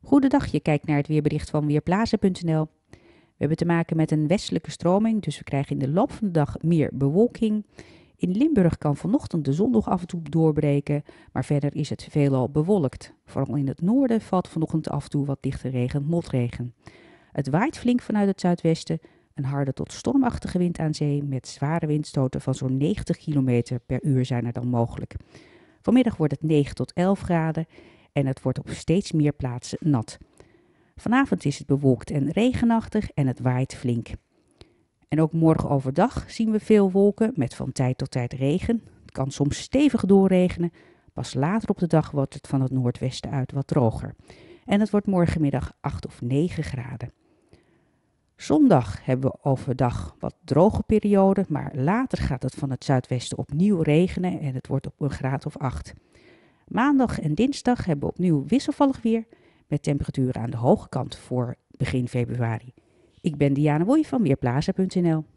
Goedendag, je kijkt naar het weerbericht van Weerplaza.nl. We hebben te maken met een westelijke stroming, dus we krijgen in de loop van de dag meer bewolking. In Limburg kan vanochtend de zon nog af en toe doorbreken, maar verder is het veelal bewolkt. Vooral in het noorden valt vanochtend af en toe wat dichte regen, motregen. Het waait flink vanuit het zuidwesten, een harde tot stormachtige wind aan zee met zware windstoten van zo'n 90 km per uur zijn er dan mogelijk. Vanmiddag wordt het 9 tot 11 graden en het wordt op steeds meer plaatsen nat. Vanavond is het bewolkt en regenachtig en het waait flink. En ook morgen overdag zien we veel wolken met van tijd tot tijd regen. Het kan soms stevig doorregenen. Pas later op de dag wordt het van het noordwesten uit wat droger. En het wordt morgenmiddag 8 of 9 graden. Zondag hebben we overdag wat droge perioden, maar later gaat het van het zuidwesten opnieuw regenen en het wordt op een graad of 8. Maandag en dinsdag hebben we opnieuw wisselvallig weer met temperaturen aan de hoge kant voor begin februari. Ik ben Diana Woei van Weerplaza.nl.